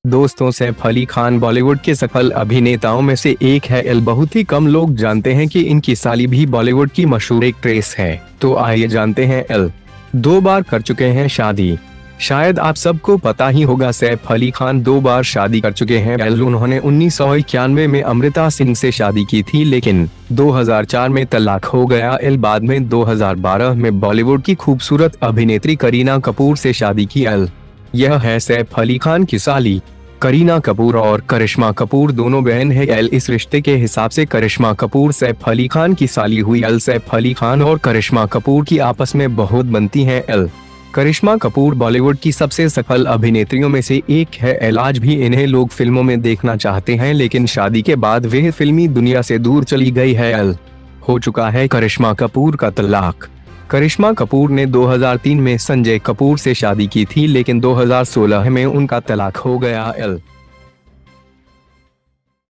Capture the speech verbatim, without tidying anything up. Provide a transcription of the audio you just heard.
दोस्तों, सैफ अली खान बॉलीवुड के सफल अभिनेताओं में से एक है। एल बहुत ही कम लोग जानते हैं कि इनकी साली भी बॉलीवुड की मशहूर एक्ट्रेस है। तो आइए जानते हैं। एल दो बार कर चुके हैं शादी। शायद आप सबको पता ही होगा, सैफ अली खान दो बार शादी कर चुके हैं। एल उन्होंने उन्नीस सौ इक्यानवे में अमृता सिंह से शादी की थी, लेकिन दो हज़ार चार में तलाक हो गया। एल बाद में दो हज़ार बारह में बॉलीवुड की खूबसूरत अभिनेत्री करीना कपूर से शादी की। एल यह है सैफ अली खान की साली। करीना कपूर और करिश्मा कपूर दोनों बहन है। एल इस रिश्ते के हिसाब से करिश्मा कपूर सैफ अली खान की साली हुई। एल सैफ अली खान और करिश्मा कपूर की आपस में बहुत बनती है। एल करिश्मा कपूर बॉलीवुड की सबसे सफल अभिनेत्रियों में से एक है। एल आज भी इन्हें लोग फिल्मों में देखना चाहते हैं, लेकिन शादी के बाद वह फिल्मी दुनिया से दूर चली गई है। एल हो चुका है करिश्मा कपूर का तलाक। करिश्मा कपूर ने दो हज़ार तीन में संजय कपूर से शादी की थी, लेकिन दो हज़ार सोलह में उनका तलाक हो गया। एल